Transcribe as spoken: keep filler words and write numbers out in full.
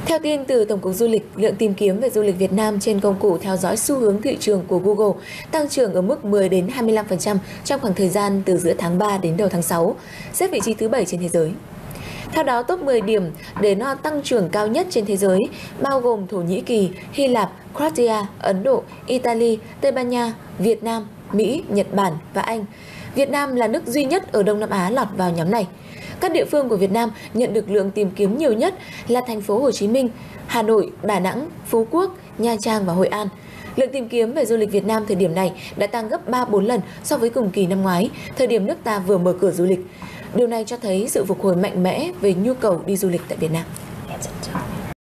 Theo tin từ Tổng cục Du lịch, lượng tìm kiếm về du lịch Việt Nam trên công cụ theo dõi xu hướng thị trường của Google tăng trưởng ở mức mười đến hai mươi lăm phần trăm trong khoảng thời gian từ giữa tháng ba đến đầu tháng sáu, xếp vị trí thứ bảy trên thế giới. Theo đó, top mười điểm đến tăng trưởng cao nhất trên thế giới bao gồm Thổ Nhĩ Kỳ, Hy Lạp, Croatia, Ấn Độ, Italy, Tây Ban Nha, Việt Nam, Mỹ, Nhật Bản và Anh. Việt Nam là nước duy nhất ở Đông Nam Á lọt vào nhóm này. Các địa phương của Việt Nam nhận được lượng tìm kiếm nhiều nhất là thành phố Hồ Chí Minh, Hà Nội, Đà Nẵng, Phú Quốc, Nha Trang và Hội An. Lượng tìm kiếm về du lịch Việt Nam thời điểm này đã tăng gấp ba bốn lần so với cùng kỳ năm ngoái, thời điểm nước ta vừa mở cửa du lịch. Điều này cho thấy sự phục hồi mạnh mẽ về nhu cầu đi du lịch tại Việt Nam.